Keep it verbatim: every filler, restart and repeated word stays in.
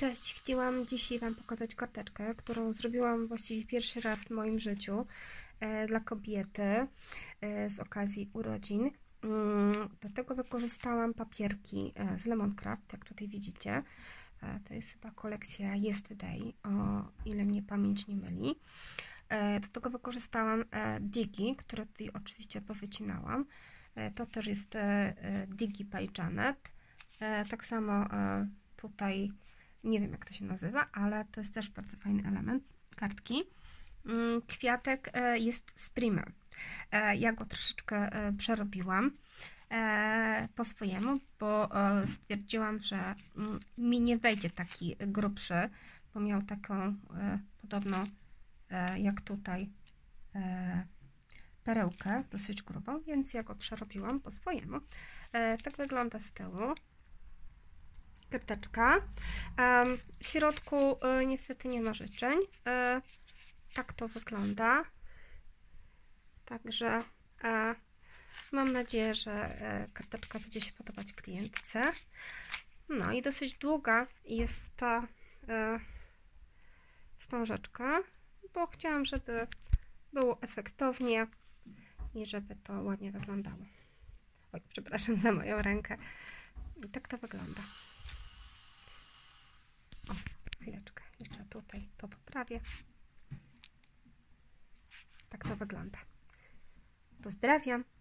Cześć, chciałam dzisiaj Wam pokazać karteczkę, którą zrobiłam właściwie pierwszy raz w moim życiu e, dla kobiety e, z okazji urodzin. Mm, do tego wykorzystałam papierki e, z Lemoncraft, jak tutaj widzicie. E, to jest chyba kolekcja Yesterday, o ile mnie pamięć nie myli. E, do tego wykorzystałam e, digi, które tutaj oczywiście powycinałam. E, to też jest e, digi by Janet. E, tak samo e, tutaj nie wiem, jak to się nazywa, ale to jest też bardzo fajny element kartki. Kwiatek jest z Primy. Ja go troszeczkę przerobiłam po swojemu, bo stwierdziłam, że mi nie wejdzie taki grubszy, bo miał taką podobną jak tutaj perełkę, dosyć grubą, więc ja go przerobiłam po swojemu. Tak wygląda z tyłu karteczka. W środku niestety nie ma życzeń. Tak to wygląda. Także mam nadzieję, że karteczka będzie się podobać klientce. No i dosyć długa jest ta wstążeczka, bo chciałam, żeby było efektownie i żeby to ładnie wyglądało. Oj, przepraszam za moją rękę. I tak to wygląda. O, chwileczkę, jeszcze tutaj to poprawię. Tak to wygląda. Pozdrawiam.